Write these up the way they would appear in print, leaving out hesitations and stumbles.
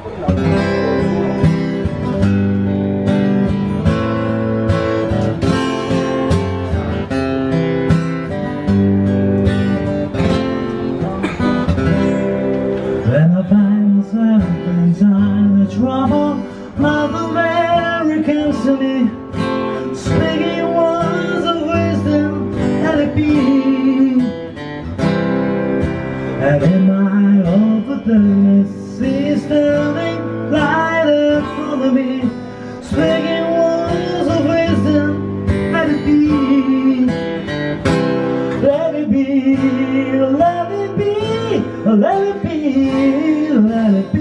Trouble, Mother Mary comes to me, speaking words of wisdom, let it be. And in my overdose, she's standing right in front of me, speaking words of wisdom, let it be. Let it be, let it be, let it be, let it be.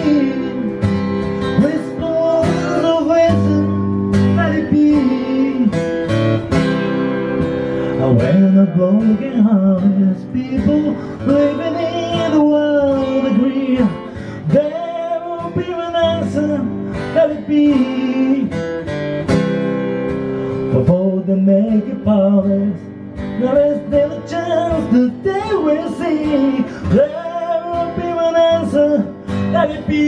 When the broken hearted people living in the world agree, there will be an answer, let it be. Before they make a promise, there is still a chance that they will see. There will be an answer, let it be.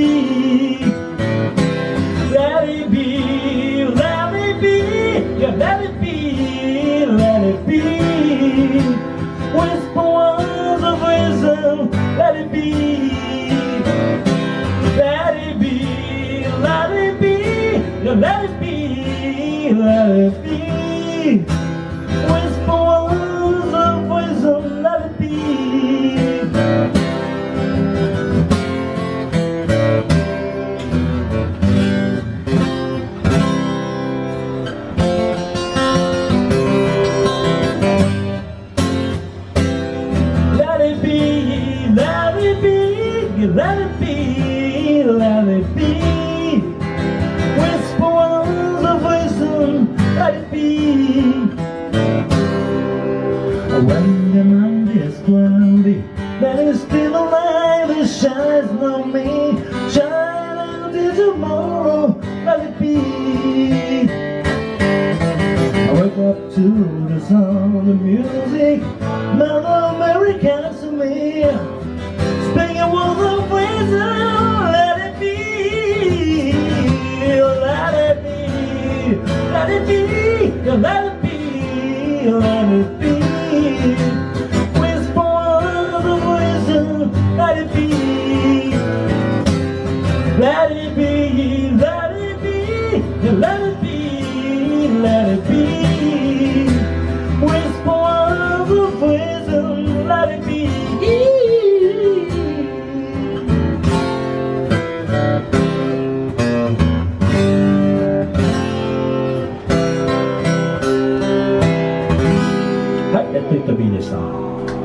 Let it be, let it be, yeah, let it be. Let it be. Whisper words of wisdom, let it be. Let it be, let it be, let it be, let it be. Whisper words of wisdom, let it be. Let it be, let it be, let it be. Whisper words of wisdom, let it be. When the night is cloudy, there is still a light that shines on me. Shine until tomorrow, let it be. I wake up to the sound of music, Mother Mary comes to me, speaking words of wisdom, let it be, let it be, let it be, let it be, let it be. Whisper words of wisdom, let it be. Let it be, let it be, let it be, let it be. Whisper words of wisdom, let it be.はい、やっていった B でした。